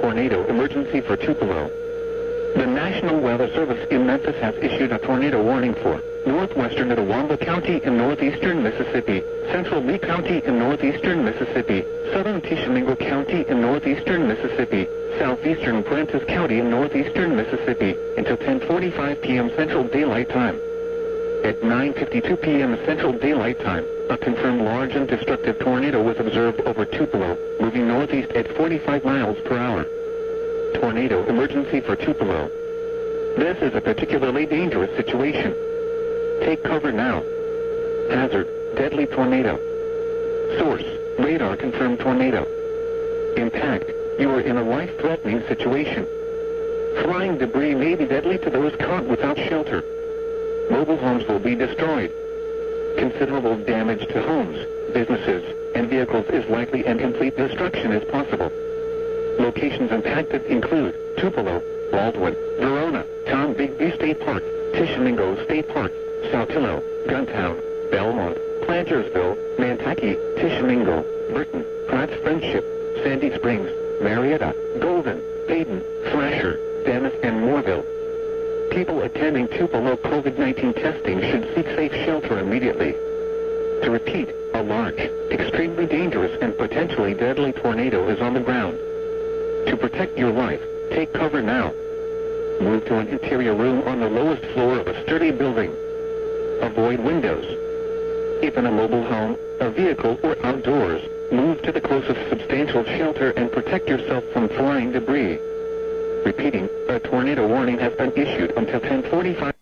tornado emergency for Tupelo. The National Weather Service in Memphis has issued a tornado warning for northwestern Itawamba County in northeastern Mississippi, central Lee County in northeastern Mississippi, southern Tishomingo County in northeastern Mississippi, southeastern Prentiss County in northeastern Mississippi, until 10:45 p.m. Central Daylight Time. At 9:52 p.m. Central Daylight Time, a confirmed large and destructive tornado was observed over Tupelo, moving northeast at 45 miles per hour. Tornado emergency for Tupelo. This is a particularly dangerous situation. Take cover now. Hazard, deadly tornado. Source, radar confirmed tornado. Impact, you are in a life-threatening situation. Flying debris may be deadly to those caught without shelter. Mobile homes will be destroyed. Considerable damage to homes, businesses, and vehicles is likely, and complete destruction is possible. Locations impacted include Tupelo, Baldwin, Verona, Tom Bigby State Park, Tishomingo State Park, Saltillo, Guntown, Belmont, Plantersville, Nantucket, Tishomingo, Burton, Pratt's Friendship, Sandy Springs, Marietta, Golden, Baden, Slasher, Dennis, and Moorville. People attending Tupelo COVID-19 testing should seek safe shelter immediately. To repeat, a large, extremely dangerous, and potentially deadly tornado is on the ground. To protect your life, take cover now. Move to an interior room on the lowest floor of a sturdy building. Avoid windows. If in a mobile home, a vehicle, or outdoors, move to the closest substantial shelter and protect yourself from flying debris. Repeating, a tornado warning has been issued until 10:45